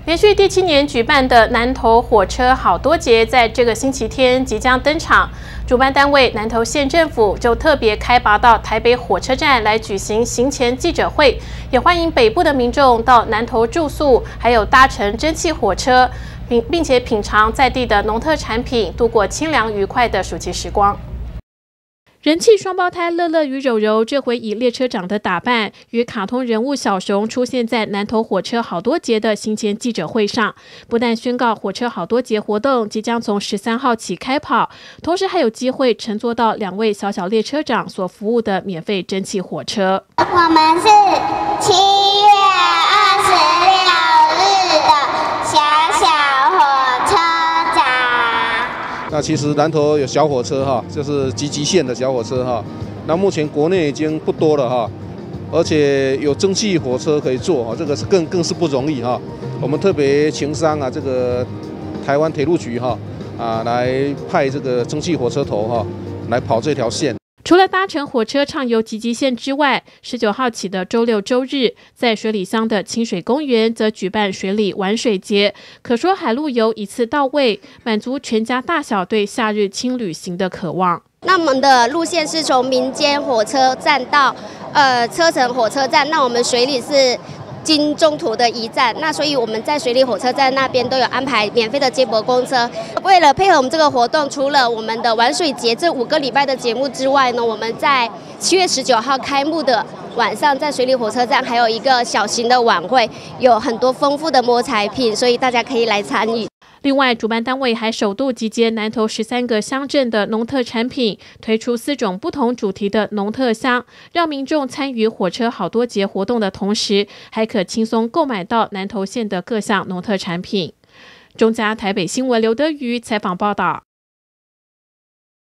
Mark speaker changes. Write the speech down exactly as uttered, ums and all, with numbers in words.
Speaker 1: 连续第七年举办的南投火车好多节，在这个星期天即将登场。主办单位南投县政府就特别开拔到台北火车站来举行行前记者会，也欢迎北部的民众到南投住宿，还有搭乘蒸汽火车，并并且品尝在地的农特产品，度过清凉愉快的暑期时光。 人气双胞胎乐乐与柔柔这回以列车长的打扮，与卡通人物小熊出现在南投火车好多节的行前记者会上，不但宣告火车好多节活动即将从十三号起开跑，同时还有机会乘坐到两位小小列车长所服务的免费蒸汽火车。
Speaker 2: 我们是七月二十六日的小小火车长。
Speaker 3: 那其实南投有小火车哈，就是集集线的小火车哈。那目前国内已经不多了哈，而且有蒸汽火车可以坐哈，这个是更更是不容易哈。我们特别情商啊，这个台湾铁路局哈啊来派这个蒸汽火车头哈来跑这条线。
Speaker 1: 除了搭乘火车畅游集集线之外，十九号起的周六周日，在水里乡的清水公园则举办水里玩水节，可说海陆游一次到位，满足全家大小对夏日轻旅行的渴望。
Speaker 4: 那我们的路线是从民间火车站到呃车城火车站，那我们水里是 经中途的一站，那所以我们在水里火车站那边都有安排免费的接驳公车。为了配合我们这个活动，除了我们的玩水节这五个礼拜的节目之外呢，我们在七月十九号开幕的晚上，在水里火车站还有一个小型的晚会，有很多丰富的摸彩品，所以大家可以来参与。
Speaker 1: 另外，主办单位还首度集结南投十三个乡镇的农特产品，推出四种不同主题的农特箱，让民众参与火车好多节活动的同时，还可轻松购买到南投县的各项农特产品。中嘉台北新闻刘德瑜采访报道。